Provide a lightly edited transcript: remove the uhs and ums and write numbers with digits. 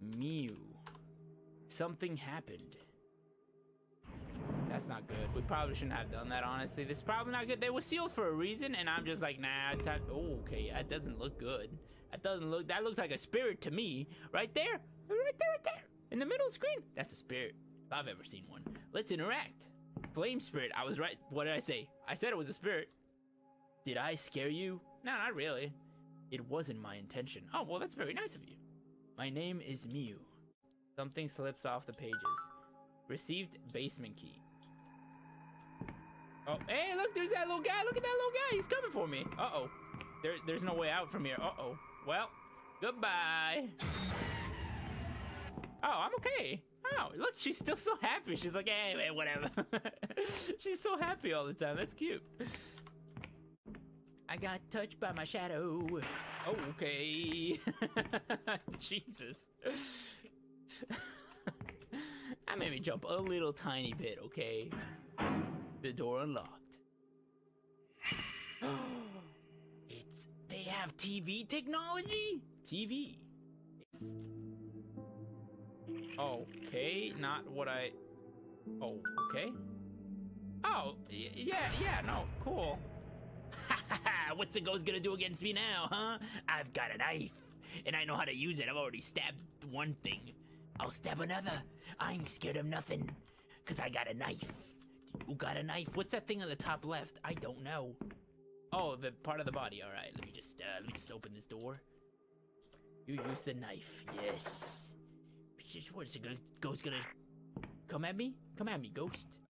Mew. Something happened. That's not good. We probably shouldn't have done that, honestly. This is probably not good. They were sealed for a reason, and I'm just like, nah. Oh, okay. That doesn't look good. That looks like a spirit to me. Right there. Right there, right there. In the middle of the screen. That's a spirit, if I've ever seen one. Let's interact. Flame spirit. I was right. What did I say? I said it was a spirit. Did I scare you? No, not really. It wasn't my intention. Oh, well, that's very nice of you. My name is Mew. Something slips off the pages. Received basement key. Oh, hey, look, there's that little guy. Look at that little guy. He's coming for me. Uh-oh. There's no way out from here. Uh-oh. Well, goodbye. Oh, I'm okay. Oh, look, she's still so happy. She's like, hey, whatever. She's so happy all the time. That's cute. I got touched by my shadow. Oh, okay. Jesus. That made me jump a little tiny bit, okay? The door unlocked. They have TV technology? TV. Okay, not what I... Oh, okay. Oh, yeah, no, cool. What's the ghost gonna do against me now, huh? I've got a knife, and I know how to use it. I've already stabbed one thing. I'll stab another. I ain't scared of nothing, cause I got a knife. You got a knife? What's that thing on the top left? I don't know. Oh, the part of the body. All right, let me just open this door. You use the knife, yes. What is the ghost gonna come at me? Come at me, ghost.